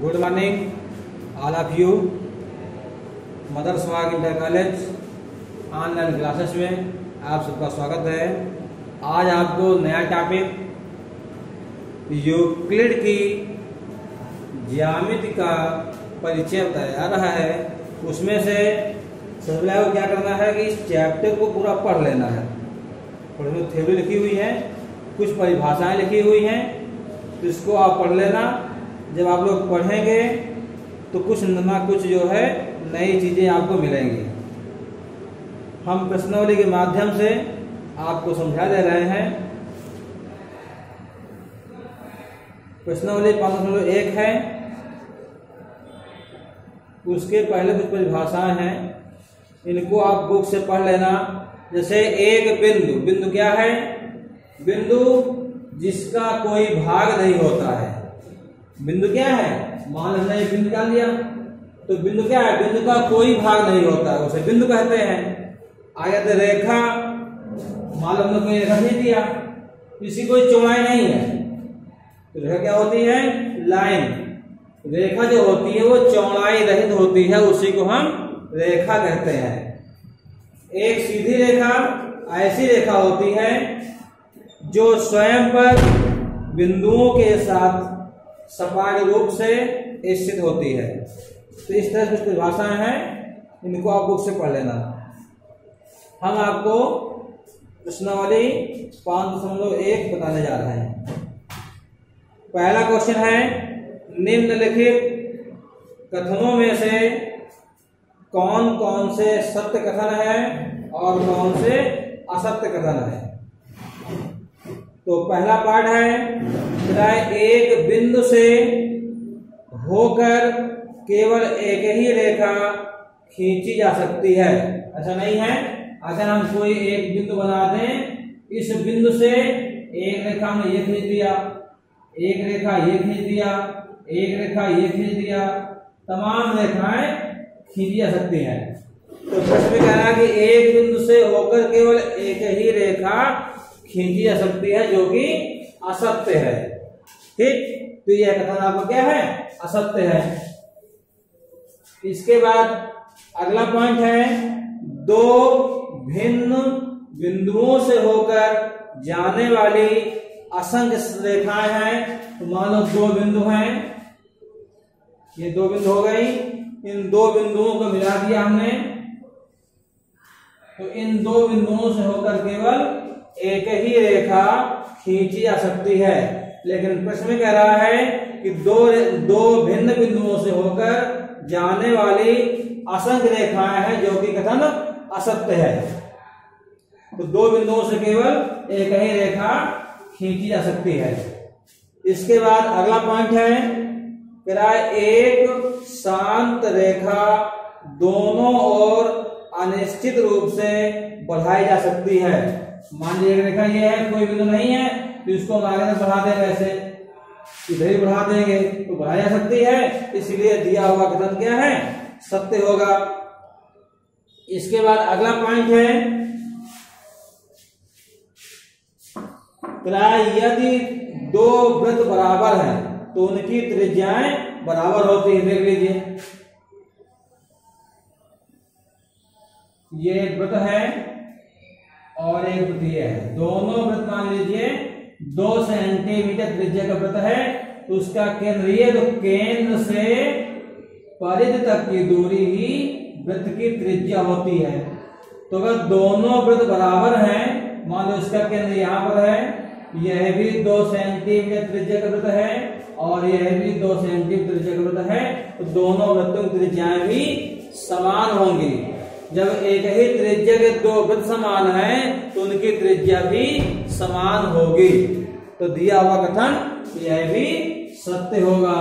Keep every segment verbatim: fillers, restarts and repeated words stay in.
Good morning all of you. Mother स्वाग inter college online classes में आप सबका स्वागत है। आज आपको नया टॉपिक यूक्लिड की ज्यामिति का परिचय बताया जा रहा है। उसमें से सबसे पहले क्या करना है कि इस चैप्टर को पूरा पढ़ लेना है। उसमें थ्योरी लिखी हुई है, कुछ परिभाषाएं लिखी हुई हैं, तो इसको आप पढ़ लेना। जब आप लोग पढ़ेंगे तो कुछ ना कुछ जो है नई चीजें आपको मिलेंगी। हम प्रश्नावली के माध्यम से आपको समझा दे रहे हैं। प्रश्नावली पाँच दशमलव एक है, उसके पहले कुछ परिभाषाएं हैं, इनको आप बुक से पढ़ लेना। जैसे एक बिंदु, बिंदु क्या है? बिंदु जिसका कोई भाग नहीं होता है। बिंदु क्या है? मान लेना एक बिंदु निकाल लिया, तो बिंदु क्या है? बिंदु का कोई भाग नहीं होता है, उसे बिंदु कहते हैं। आगे तो रेखा, मान लो कोई रेखा खींच दिया, किसी कोई चौड़ाई नहीं है, तो रेखा क्या होती है? लाइन। रेखा जो होती है वो चौड़ाई रहित होती है, उसी को हम रेखा कहते हैं। एक सीधी रेखा ऐसी रेखा होती है जो स्वयं पर बिंदुओं के साथ सपाट रूप से स्थित होती है। तो इस तरह कुछ परिभाषाएं हैं, इनको आप बुक से पढ़ लेना। हम आपको प्रश्नावली पांच दशमलव एक बताने जा रहे हैं। पहला क्वेश्चन है, निम्नलिखित कथनों में से कौन कौन से सत्य कथन है और कौन से असत्य कथन है? तो पहला पार्ट है, एक बिंदु से होकर केवल एक ही रेखा खींची जा सकती है। ऐसा नहीं है, अगर हम कोई एक बिंदु बना दें, इस बिंदु से एक रेखा हमने ये खींच दिया, एक रेखा ये खींच दिया, एक रेखा ये खींच दिया, तमाम रेखाएं खींची जा सकती हैं। तो प्रश्न में कह रहा है कि एक बिंदु से होकर केवल एक ही रेखा खींची जा सकती है, जो कि असत्य है। ठीक, तो यह कथन आपका क्या है? असत्य है। इसके बाद अगला पॉइंट है, दो भिन्न बिंदुओं से होकर जाने वाली असंख्य रेखाएं हैं। तो मान लो दो बिंदु हैं, ये दो बिंदु हो गई, इन दो बिंदुओं को मिला दिया हमने, तो इन दो बिंदुओं से होकर केवल एक ही रेखा खींची जा सकती है। लेकिन प्रश्न में कह रहा है कि दो दो भिन्न बिंदुओं से होकर जाने वाली असंख्य रेखाएं हैं, जो कि कथन असत्य है। तो दो बिंदुओं से केवल एक ही रेखा खींची जा सकती है। इसके बाद अगला पॉइंट है, कह रहा है एक शांत रेखा दोनों ओर अनिश्चित रूप से बढ़ाई जा सकती है। मान लीजिए एक रेखा ये है, कोई बिंदु नहीं है, तो इसको हम आगे बढ़ा देंगे, ऐसे इधर ही बढ़ा देंगे तो बढ़ाई जा सकती है। इसलिए दिया हुआ कथन क्या है? सत्य होगा। इसके बाद अगला पॉइंट है, यदि दो वृत्त बराबर हैं तो उनकी त्रिज्याएं बराबर होती है। देख लीजिए, ये एक वृत्त है और एक वृत्त ये है, दोनों वृत्त मान लीजिए दो सेंटीमीटर त्रिज्या का वृत्त है, तो उसका केंद्र ये, तो केंद्र से परिधि तक की दूरी ही वृत्त की त्रिज्या होती है। तो अगर दोनों वृत्त बराबर हैं, मान लो इसका केंद्र यहाँ पर है, यह भी दो सेंटीमीटर त्रिज्या का वृत्त है और यह भी दो सेंटीमीटर त्रिज्या का वृत्त है, तो दोनों वृत्तों की त्रिज्याएं भी समान होंगी। जब एक ही त्रिज्या के दो वृत्त समान हैं, तो उनकी त्रिज्या भी समान होगी। तो दिया हुआ कथन यह भी सत्य होगा।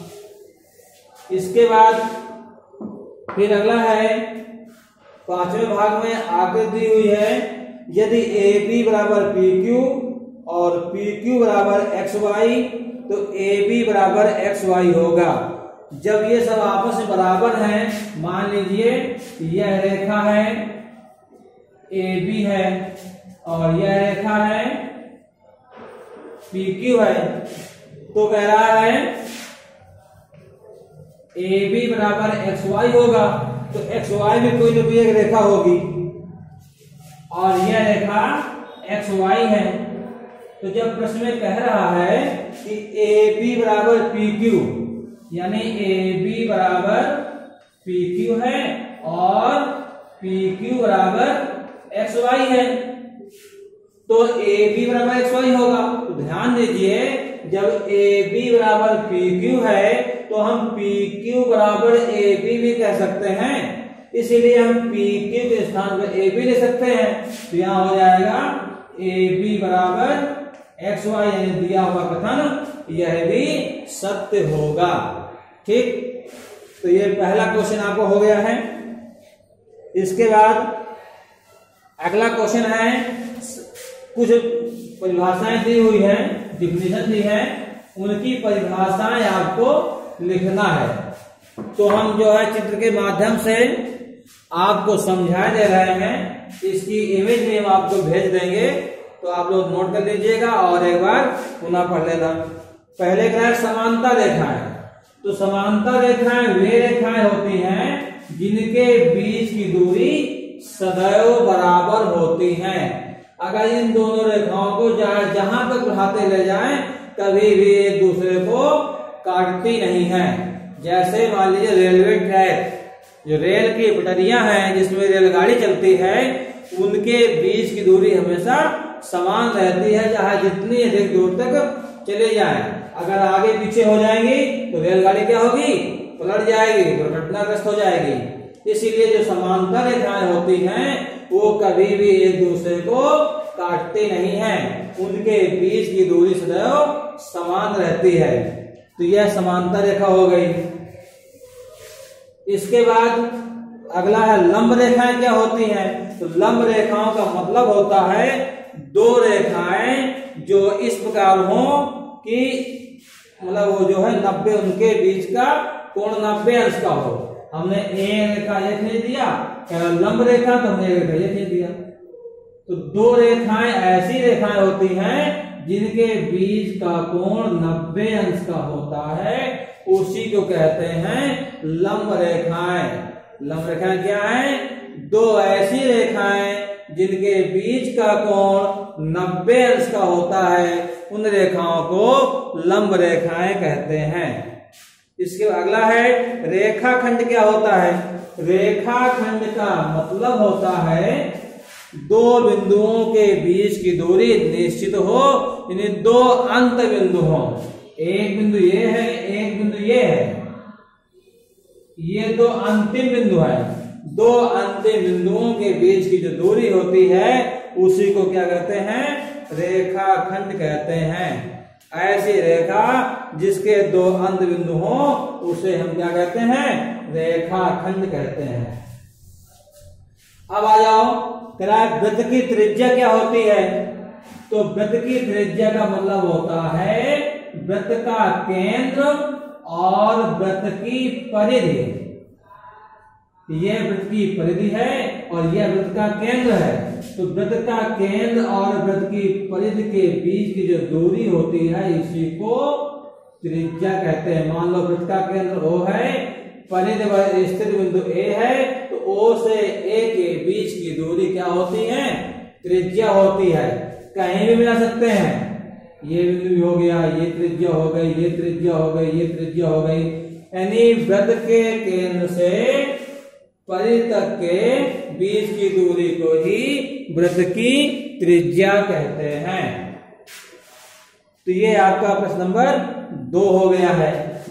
इसके बाद फिर अगला है, पांचवें भाग में आकृति दी हुई है, यदि ए बी बराबर पी क्यू और पी क्यू बराबर एक्स वाई, तो ए बी बराबर एक्स वाई होगा। जब ये सब आपस में बराबर हैं, मान लीजिए यह रेखा है ए बी है और यह रेखा है पी क्यू है, तो कह रहा है ए बी बराबर एक्स वाई होगा, तो एक्स वाई में कोई ना कोई एक रेखा होगी और यह रेखा एक्स वाई है। तो जब प्रश्न में कह रहा है कि ए बी बराबर पी क्यू, यानी ए बी बराबर पी क्यू है और पी क्यू बराबर एक्स वाई है, तो ए बी बराबर एक्स वाई होगा। तो ध्यान दीजिए, जब ए बी बराबर पी क्यू है तो हम पी क्यू बराबर ए बी भी कह सकते हैं, इसीलिए हम पी क्यू के स्थान पर ए बी ले सकते हैं। तो यहां हो जाएगा ए बी बराबर एक्स वाई, यानी दिया हुआ कथन यह भी सत्य होगा। ठीक, तो ये पहला क्वेश्चन आपको हो गया है। इसके बाद अगला क्वेश्चन है, कुछ परिभाषाएं दी हुई है, डिफिनेशन दी है, उनकी परिभाषाएं आपको लिखना है। तो हम जो है चित्र के माध्यम से आपको समझा दे रहे हैं, इसकी इमेज में हम आपको भेज देंगे, तो आप लोग नोट कर लीजिएगा और एक बार पुनः पढ़ लेना। पहले क्या है, समानता रेखाएं। तो समानता रेखाएं वे रेखाएं होती हैं जिनके बीच की दूरी सदैव बराबर होती है। अगर इन दोनों रेखाओं को जहां तक बढ़ाते ले जाएं, कभी भी एक दूसरे को काटती नहीं है। जैसे मान लीजिए रेलवे ट्रैक, जो रेल की पटरियां हैं जिसमें रेलगाड़ी चलती है, उनके बीच की दूरी हमेशा समान रहती है, चाहे जितनी अधिक दूर तक चले जाएं। अगर आगे पीछे हो जाएंगी तो रेलगाड़ी क्या होगी, पलट जाएगी, दुर्घटनाग्रस्त हो जाएगी। इसीलिए जो समांतर रेखाएं होती हैं वो कभी भी एक दूसरे को काटती नहीं है, उनके बीच की दूरी सदैव समान रहती है। तो यह समांतर रेखा हो गई। इसके बाद अगला है लंब रेखाएं क्या होती हैं। तो लंब रेखाओं का मतलब होता है दो रेखाएं जो इस प्रकार हो कि मतलब वो जो है नब्बे, उनके बीच का कोण नब्बे अंश का हो। हमने एक रेखा ये खींच दिया, लंब रेखा तो हमने एक रेखा ये खींच दिया। तो दो रेखाएं ऐसी रेखाएं होती हैं जिनके बीच का कोण नब्बे अंश का होता है, उसी को कहते हैं लंब रेखाएं। लंब रेखाएं क्या है, दो ऐसी रेखाएं जिनके बीच का कोण नब्बे अंश का होता है, उन रेखाओं को लंब रेखाएं कहते हैं। इसके अगला है रेखाखंड क्या होता है। रेखाखंड का मतलब होता है दो बिंदुओं के बीच की दूरी निश्चित हो, यानी दो अंत बिंदु हो। एक बिंदु ये है, एक बिंदु ये है, ये दो अंतिम बिंदु है। दो अंतिम बिंदुओं के बीच की जो दूरी होती है उसी को क्या कहते हैं, रेखाखंड कहते हैं। ऐसी रेखा जिसके दो अंत बिंदु हो उसे हम क्या कहते हैं, रेखाखंड कहते हैं। अब आ जाओ, वृत्त की त्रिज्या क्या होती है। तो वृत्त की त्रिज्या का मतलब होता है वृत्त का केंद्र और वृत्त की परिधि। यह वृत्त की परिधि है और यह वृत्त का केंद्र है। तो वृत्त का केंद्र और वृत्त की परिधि के बीच की जो दूरी होती है इसी को त्रिज्या कहते हैं। मान लो वृत्त का केंद्र O है, परिधि स्थित बिंदु A है, तो O से A के बीच की दूरी क्या होती है, त्रिज्या होती है। कहीं भी मिला सकते हैं, ये बिंदु भी हो गया, ये त्रिज्या हो गई, ये त्रिज्या हो गई, ये त्रिज्या हो गई। यानी वृत्त के केंद्र से परिधि तक के बीच की दूरी को ही वृत्त की त्रिज्या कहते हैं। तो ये आपका प्रश्न नंबर दो हो गया है।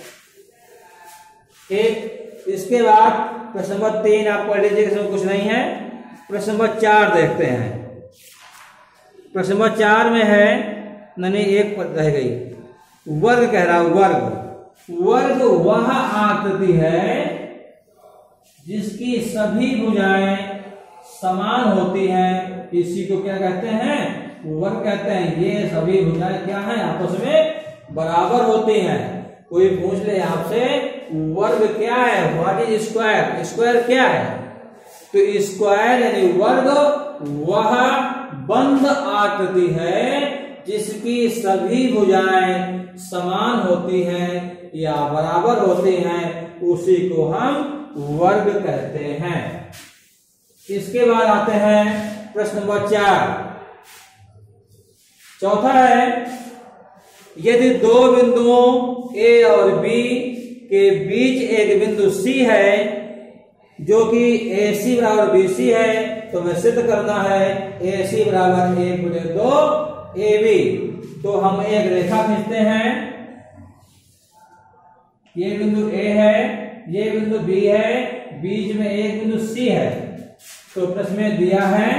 एक इसके बाद प्रश्न नंबर तीन आप पढ़ लीजिए, इसमें कुछ नहीं है। प्रश्न नंबर चार देखते हैं। प्रश्न नंबर चार में है, नहीं एक रह गई, वर्ग कह रहा। वर्ग वर्ग वह आकृति है जिसकी सभी भुजाएं समान होती हैं, इसी को क्या कहते हैं, वर्ग कहते हैं। ये सभी भुजाएं क्या हैं, आपस में बराबर होती हैं। कोई पूछ ले आपसे वर्ग क्या है, व्हाट इज स्क्वायर, स्क्वायर क्या है। तो स्क्वायर यानी वर्ग वह बंद आकृति है जिसकी सभी भुजाएं समान होती हैं या बराबर होती हैं, उसी को हम वर्ग कहते हैं। इसके बाद आते हैं प्रश्न नंबर चार। चौथा है, यदि दो बिंदुओं ए और बी के बीच एक बिंदु सी है जो कि ए सी बराबर बी सी है, तो हमें सिद्ध करना है ए सी बराबर एक बटे दो ए बी। तो हम एक रेखा खींचते हैं, ये बिंदु ए है, ये बिंदु बी है, बीच में एक बिंदु सी है। तो प्रश्न में दिया है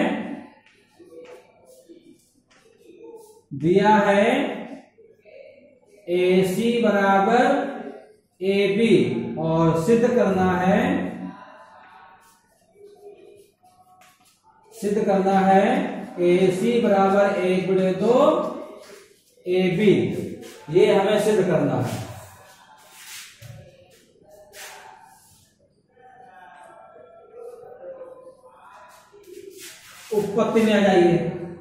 दिया है ए सी बराबर ए बी और सिद्ध करना है सिद्ध करना है ए सी बराबर एक बटे दो ए बी। ये हमें सिद्ध करना है। उत्पत्ति में आ जाइए।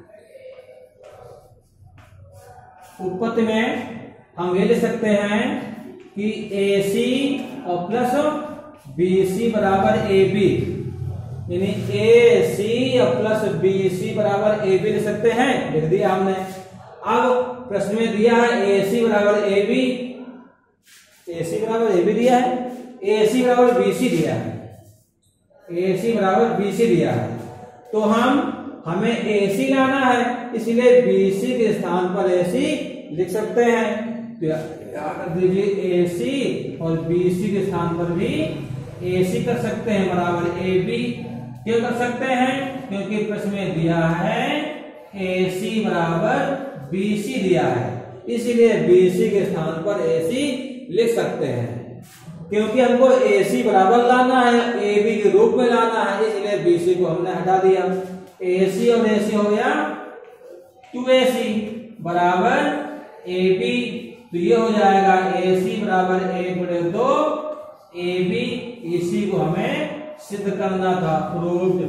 उत्पत्ति में हम ये लिख सकते हैं कि ए सी और प्लस बी सी बराबर ए बी, यानी ए सी और प्लस बी सी बराबर ए बी लिख सकते हैं। लिख दिया हमने। अब प्रश्न में दिया है ए सी बराबर ए बी, ए सी बराबर ए बी दिया है, ए सी बराबर बी सी दिया है, ए सी बराबर बी सी दिया है। तो हम हमें ए सी लाना है, इसलिए बी सी के स्थान पर ए सी लिख सकते हैं। तो क्या कर दीजिए, ए सी और बी सी के स्थान पर भी ए सी कर सकते हैं बराबर ए बी। क्यों कर सकते हैं? क्योंकि प्रश्न में दिया है ए सी बराबर बी सी दिया है, इसीलिए बी सी के स्थान पर ए सी लिख सकते हैं। क्योंकि हमको ए सी बराबर लाना है, ए बी के रूप में लाना है, इसलिए बी सी को हमने हटा दिया। ए सी और ए सी हो गया टू ए सी बराबर ए बी। तो ये हो जाएगा ए सी बराबर एक बटे दो ए बी। इसी को हमें सिद्ध करना था, प्रूव्ड।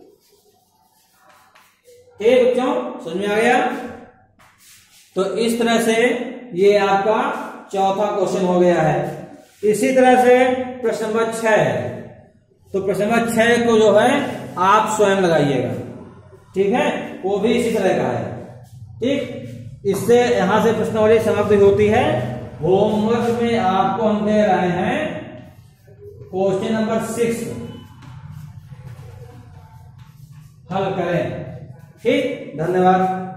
ठीक बच्चों, समझ में आ गया? तो इस तरह से ये आपका चौथा क्वेश्चन हो गया है। इसी तरह से प्रश्न नंबर छह है। तो प्रश्न नंबर छह को जो है आप स्वयं लगाइएगा, ठीक है? वो भी इसी तरह का है। ठीक, इससे यहां से प्रश्नावली समाप्त होती है। होमवर्क में आपको हम दे रहे हैं क्वेश्चन नंबर सिक्स, हल करें। ठीक, धन्यवाद।